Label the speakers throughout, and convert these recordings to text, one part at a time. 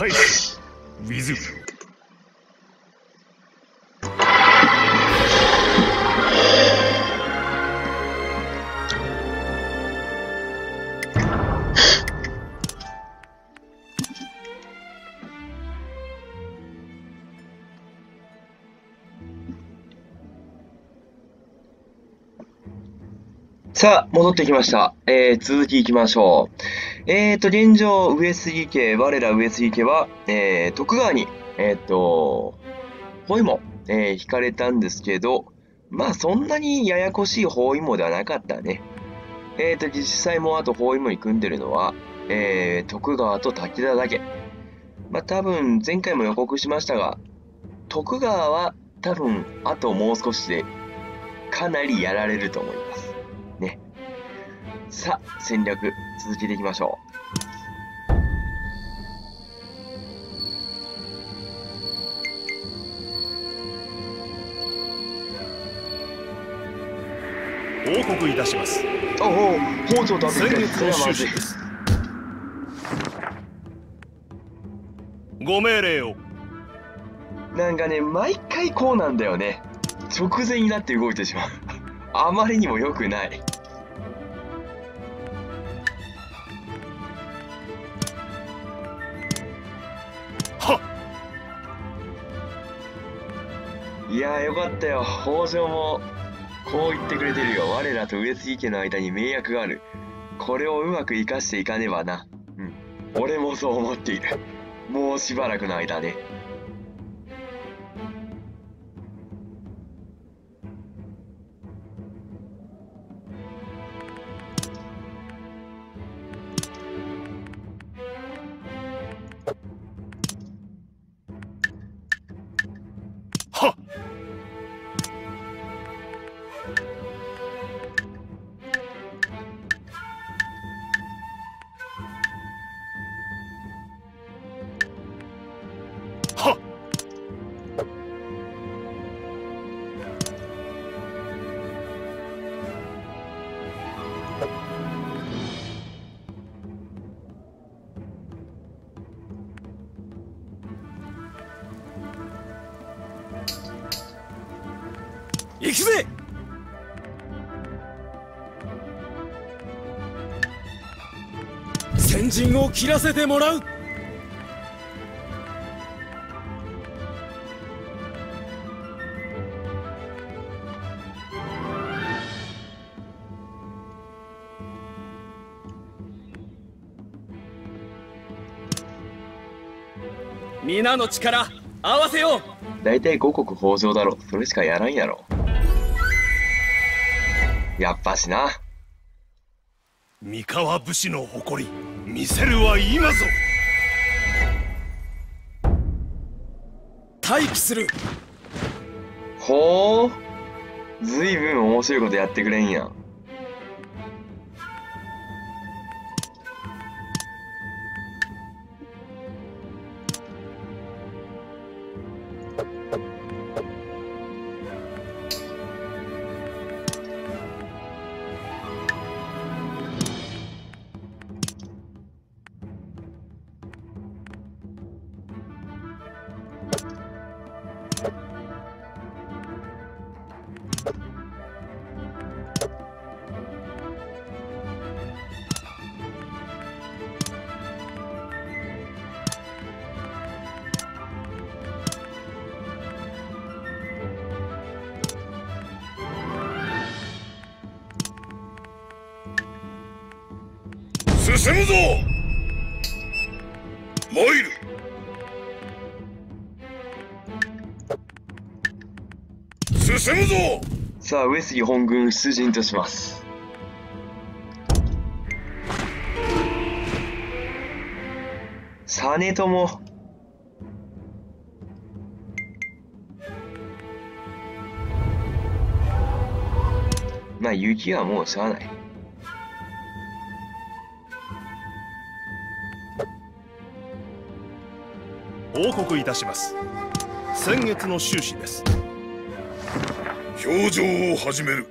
Speaker 1: 返す。ウィズ。
Speaker 2: さあ、戻ってきました。続きいきましょう。現状、上杉家、我ら上杉家は、徳川に、包囲網、引かれたんですけど、まあ、そんなにややこしい包囲網ではなかったね。実際もうあと包囲網に組んでるのは、徳川と武田だけ。まあ、多分、前回も予告しましたが、徳川は多分、あともう少しで、かなりやられると思います。ね。さあ、戦略、続けていきましょ
Speaker 1: 報告いたします。
Speaker 2: う。おお、北条と
Speaker 1: 先月の収支です。ご命令を。
Speaker 2: なんかね、毎回こうなんだよね。直前になって動いてしまう。あまりにも良くない。いやーよかったよ。北条もこう言ってくれてるよ。我らと上杉家の間に盟約がある。これをうまく生かしていかねばな。うん。俺もそう思っている。もうしばらくの間ね。
Speaker 1: はっ。はっ。行くぜ。先陣を切らせてもらう。皆の力合わせよう。
Speaker 2: だいたい五穀豊穣だろ。それしかやらんやろ。やっぱしな。
Speaker 1: 三河武士の誇り見せるは今ぞ。
Speaker 3: 待機する。
Speaker 2: ほう。ずいぶん面白いことやってくれんやん。
Speaker 1: 進むぞ。参る。進むぞ。
Speaker 2: さあ、上杉本軍出陣とします。実朝。まあ、雪はもうしゃあない。
Speaker 1: 報告いたします。先月の収支です。表情を始める。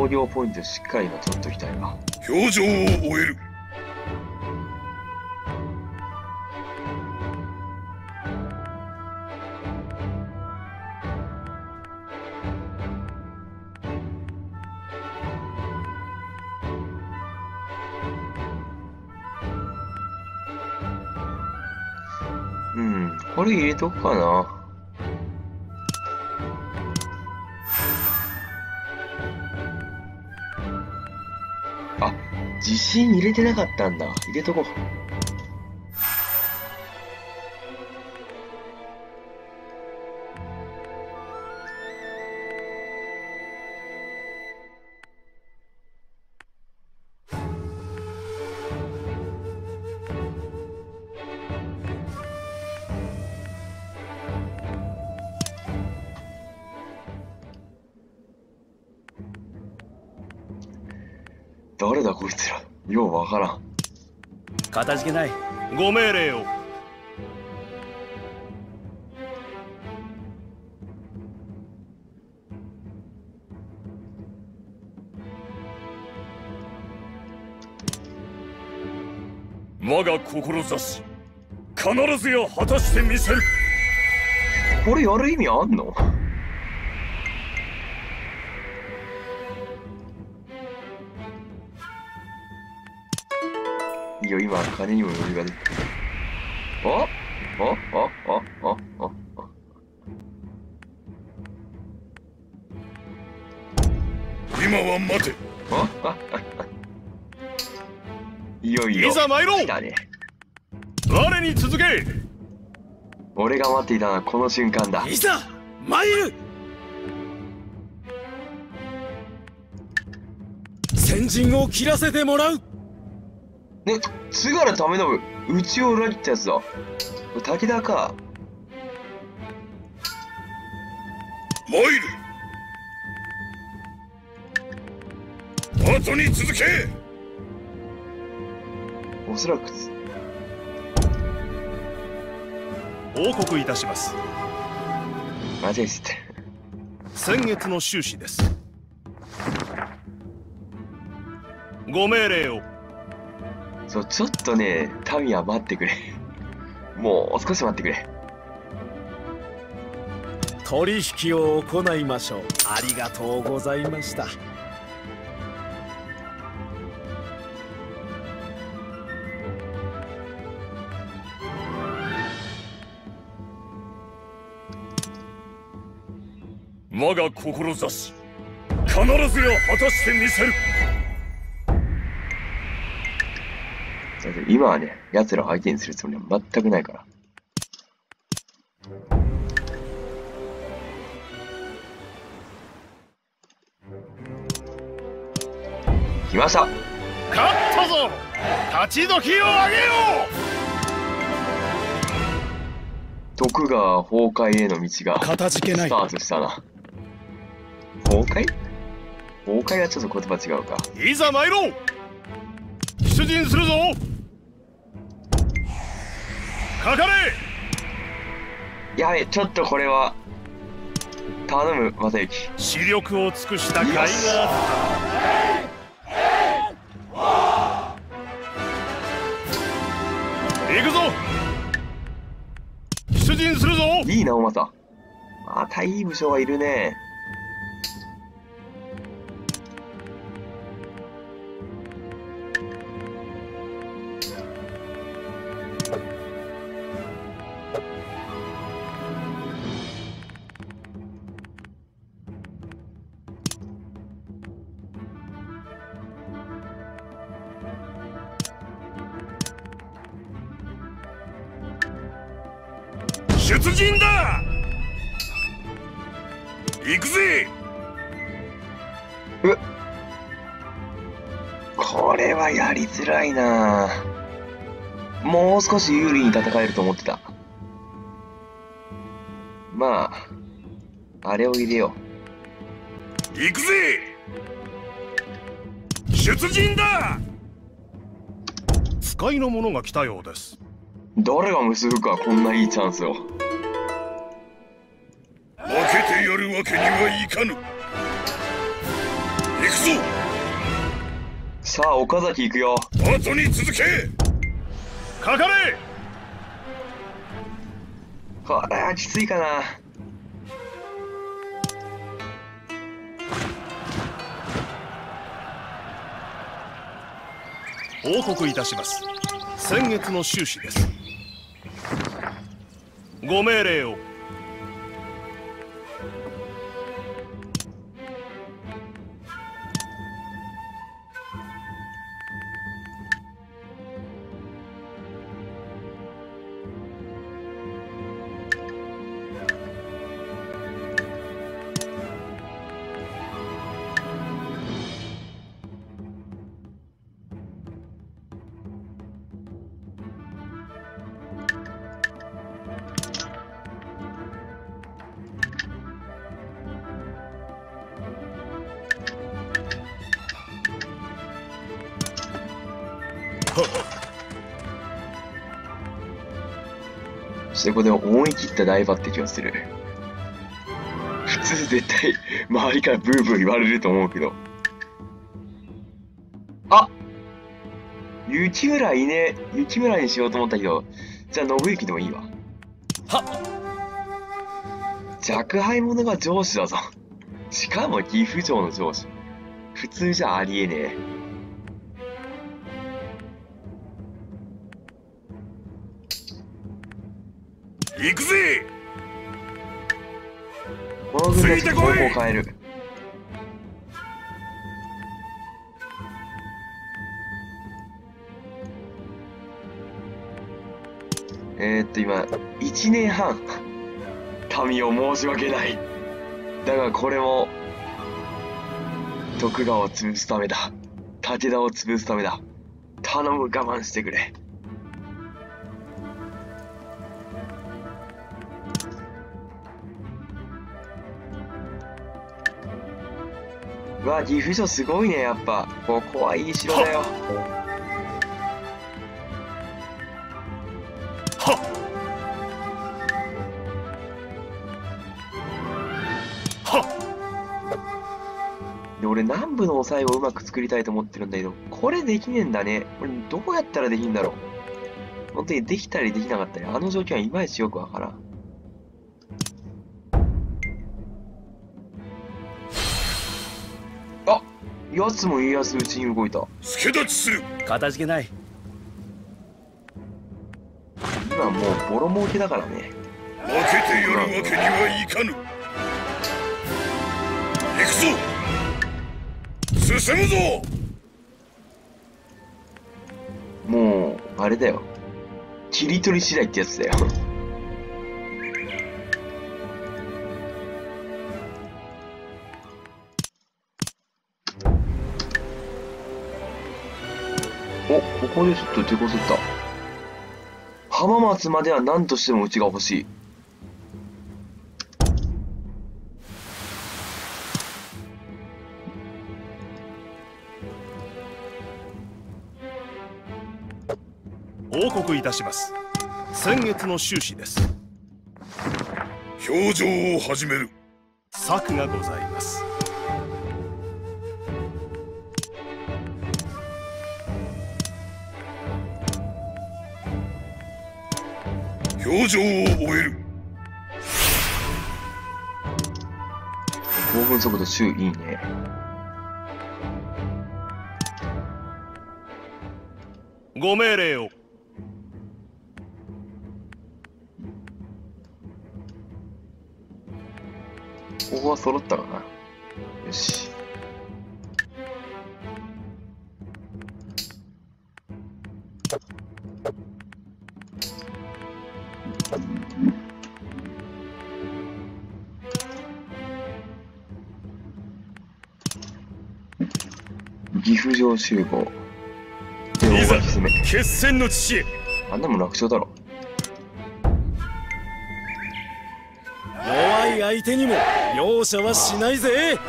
Speaker 2: 商業ポイントしっかり今取っときたいわ。
Speaker 1: 表情を終える。
Speaker 2: うん、これ入れとくかな。あ、自信入れてなかったんだ。入れとこう。誰だこいつら。ようわからん。
Speaker 3: かたじけない。
Speaker 1: ご命令を。我が志、必ずや果たしてみせる。
Speaker 2: これやる意味あんの？いいよ、今金にも余裕が出て。
Speaker 1: 今は待て。
Speaker 2: いよいよ。
Speaker 1: いざ参ろう。
Speaker 2: 来たね。
Speaker 1: 我に続け。
Speaker 2: 俺が待っていたのはこの瞬間だ。
Speaker 3: いざ参る。先陣を切らせてもらう。
Speaker 2: ね、津軽為信、うちを裏切ったやつだ。武田か。
Speaker 1: 参る。後に続け。
Speaker 2: おそらく
Speaker 1: 報告いたします。
Speaker 2: マジですって。
Speaker 1: 先月の収支です。ご命令を。
Speaker 2: そう、ちょっとね、民は待ってくれ。もう少し待ってくれ。
Speaker 3: 取引を行いましょう。ありがとうございました。
Speaker 1: 我が志、必ずや果たしてみせる。
Speaker 2: 今はね、奴らを相手にするつもりは全くないから。来ました。
Speaker 1: 勝ったぞ。立ち時を上げよう。
Speaker 2: 徳川崩壊への道が
Speaker 3: かたじけない。
Speaker 2: スタートしたな。崩壊？崩壊はちょっと言葉違うか。
Speaker 1: いざ参ろう。出陣するぞ。かかれ。
Speaker 2: やべ、ちょっとこれは頼む、正行。
Speaker 1: 視力を尽くした甲斐があった。行くぞ。出陣するぞ。
Speaker 2: いいな、おまさ。またいい武将がいるね。
Speaker 1: 出陣だ。行くぜ。
Speaker 2: これはやりづらいな。もう少し有利に戦えると思ってた。まあ、あれを入れよ
Speaker 1: う。行くぜ。出陣だ。使いの者が来たようです。
Speaker 2: 誰が結ぶか、こんないいチャンスを。
Speaker 1: 負けてやるわけにはいかぬ。行くぞ。
Speaker 2: さあ岡崎行くよ。
Speaker 1: 後に続け。かかれ。
Speaker 2: これはきついかな。
Speaker 1: 報告いたします。先月の収支です。ご命令を。
Speaker 2: そしてここで思い切った大抜擢をする。普通絶対周りからブーブー言われると思うけど。あ、雪村いね。雪村にしようと思ったけど、じゃあ信行でもいいわ。
Speaker 3: はっ。
Speaker 2: 若輩者が上司だぞ。しかも岐阜城の上司。普通じゃありえねえ。
Speaker 1: 行くぜ。
Speaker 2: この軍だと方向を変える。今1年半民を申し訳ない。だがこれも徳川を潰すためだ。武田を潰すためだ。頼む、我慢してくれ。うわ、岐阜城すごいね、やっぱ。ここはいい城だよ。
Speaker 1: はっ。はっ。
Speaker 2: で、俺南部の抑えをうまく作りたいと思ってるんだけど、これできねえんだね。これどうやったらできんだろう。本当にできたりできなかったり、あの状況はいまいちよくわからん。あ、やつも家康うちに動いた。
Speaker 1: 助立ちする。
Speaker 3: かたじけない。
Speaker 2: 今もうボロ儲けだからね。
Speaker 1: 負けてやるわけにはいかぬ。行くぞ。進むぞ。
Speaker 2: もうあれだよ、切り取り次第ってやつだよ。お、ここでちょっと手こずった。浜松までは何としてもうちが欲しい。
Speaker 1: 報告いたします。先月の収支です。表情を始める。策がございます。表情を終える。
Speaker 2: 興奮速度中いいね。
Speaker 1: ご命令を。
Speaker 2: ここは揃ったかな。よし。岐阜城集合。で、大垣攻め。
Speaker 1: 決戦の地へ。
Speaker 2: あんなもん楽勝だろ。
Speaker 3: 弱い相手にも容赦はしないぜ。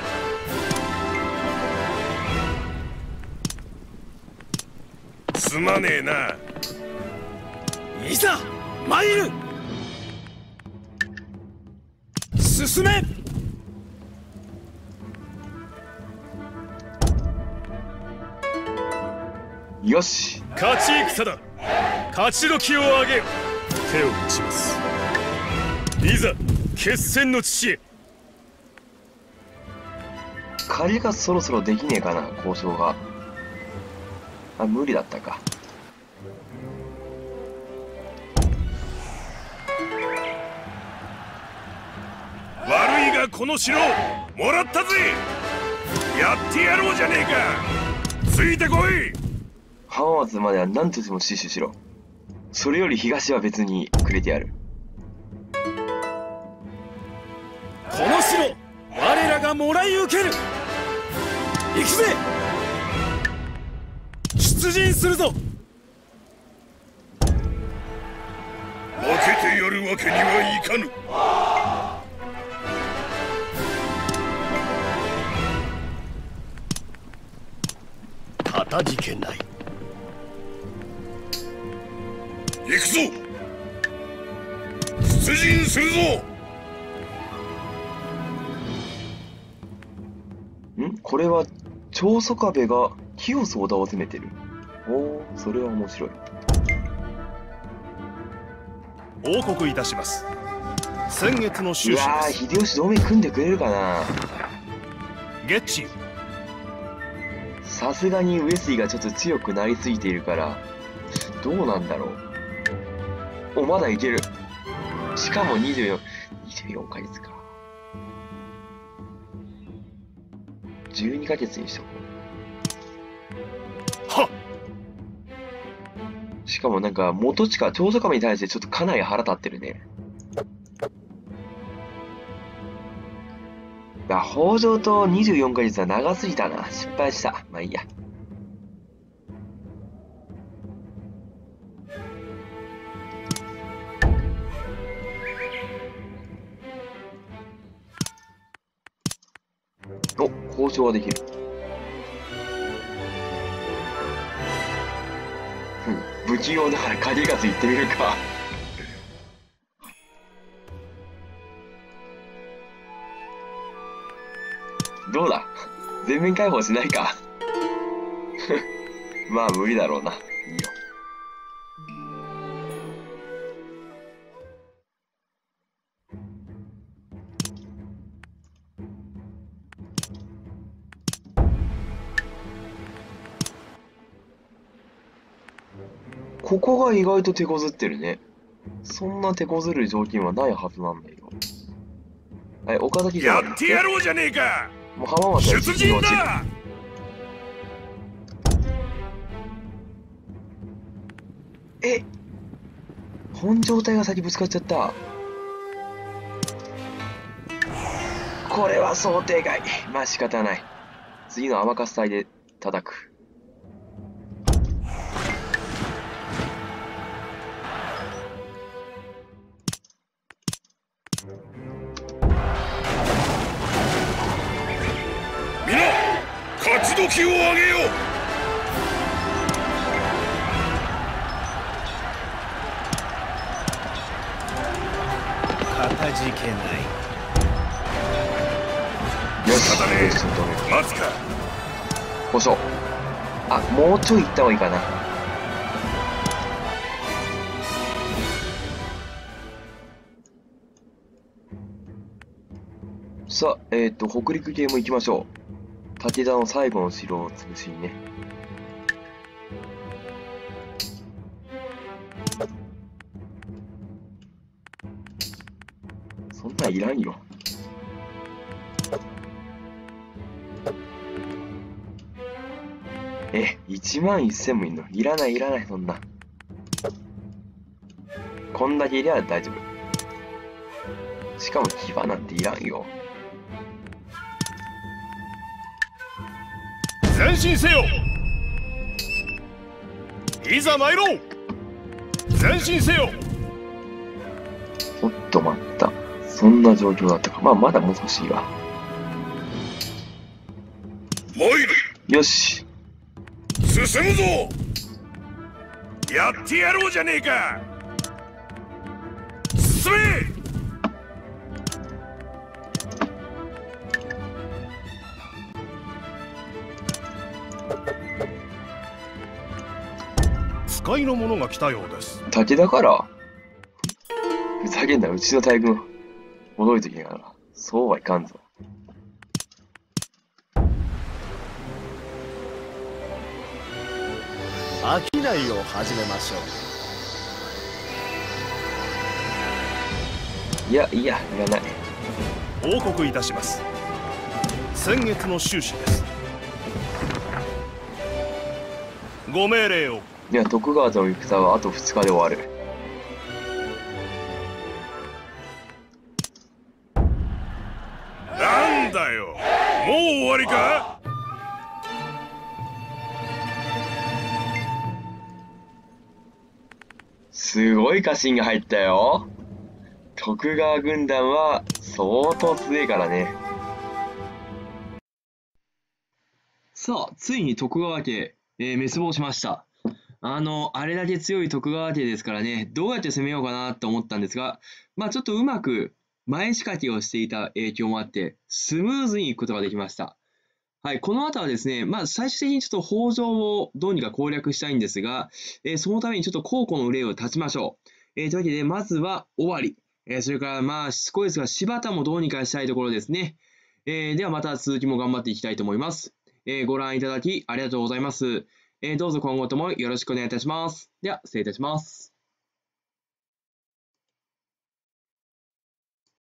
Speaker 1: すまねえな。
Speaker 3: いざ参る。進め。
Speaker 2: よし。
Speaker 3: 勝ち戦だ。勝ち時を上げよ。手を打ちます。いざ決戦の地へ。
Speaker 2: 借りがそろそろできねえかな、交渉が。あ、無理だったか。
Speaker 1: 悪いがこの城もらったぜ。やってやろうじゃねえか。ついてこい。
Speaker 2: 浜松までは何としても死守しろ。それより東は別にくれてやる。
Speaker 3: この城我らがもらい受ける。行くぜ。出陣するぞ。
Speaker 1: 負けてやるわけにはいかぬ。
Speaker 3: かたじけない。
Speaker 1: 行くぞ。出陣するぞ。
Speaker 2: これは長宗我部が清須織田を攻めてる。おお、それは面白い。
Speaker 1: 報告いたします。先月の収支
Speaker 2: うわー、
Speaker 1: です。
Speaker 2: 秀吉同盟組んでくれるかな。
Speaker 1: ゲッチ。
Speaker 2: さすがに上杉がちょっと強くなりすぎているからどうなんだろう。お、まだいける。しかも24ヶ月か。12ヶ月にしとこ
Speaker 1: はっ。
Speaker 2: う。しかもなんか元親長宗我部に対してちょっとかなり腹立ってるね。北条と24ヶ月は長すぎたな。失敗した。まあいいや。お、交渉はできる。不器用だから影がついてみるか。どうだ、全面開放しないか。まあ無理だろうな。いいよ。ここが意外と手こずってるね。そんな手こずる条件はないはずなんだよ。はい、岡崎城
Speaker 1: やってやろうじゃねえか。
Speaker 2: もう浜松は
Speaker 1: 出陣だ。
Speaker 2: え、本状態が先ぶつかっちゃった。これは想定外。まあ仕方ない。次の天笠隊で叩く。
Speaker 1: 皆勝ち時を上げよう。
Speaker 3: かたじけない。
Speaker 2: よし、
Speaker 1: 仕方ねえ。
Speaker 2: ちょっとね。
Speaker 1: 待つか。
Speaker 2: 交渉。あ、もうちょい行った方がいいかな。さあ、北陸系も行きましょう。武田の最後の城を潰しにね。そんなんいらんよ。11000もいんの？いらないいらない、そんな。こんだけいりゃ大丈夫。しかも騎馬なんていらんよ。
Speaker 1: 前進せよ。いざ参ろう。前進せよ。
Speaker 2: おっと待った。そんな状況だったか。まあまだもう少しいいわ。
Speaker 1: 参る。
Speaker 2: よし。
Speaker 1: 進むぞ。やってやろうじゃねえか。進め。
Speaker 4: 使いの者が来たようです。
Speaker 2: 武田から、ふざけんな、うちの大軍、戻るときやから。そうはいかんぞ。
Speaker 4: 商いを始めましょ
Speaker 2: いや、いらない。
Speaker 4: う。報告いたします。先月の収支です。ご命令を。
Speaker 2: いや、徳川との戦はあと2日で終わる。
Speaker 1: なんだよ、もう終わりか。
Speaker 2: すごい家臣が入ったよ。徳川軍団は相当強いからね。さあ、ついに徳川家、滅亡しました。あれだけ強い徳川家ですからね、どうやって攻めようかなと思ったんですが、まあちょっとうまく前仕掛けをしていた影響もあって、スムーズに行くことができました。はい、この後はですね、まあ最終的にちょっと北条をどうにか攻略したいんですが、そのためにちょっと後顧の憂いを断ちましょう。というわけで、まずは尾張、それからまあしつこいですが、柴田もどうにかしたいところですね。ではまた続きも頑張っていきたいと思います。ご覧いただきありがとうございます。どうぞ今後ともよろしくお願いいたします。では、失礼いたします。